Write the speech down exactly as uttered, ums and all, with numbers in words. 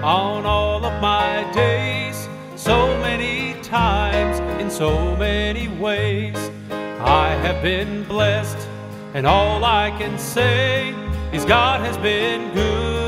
on all of my days. So many times, in so many ways, I have been blessed, and all I can say is God has been good.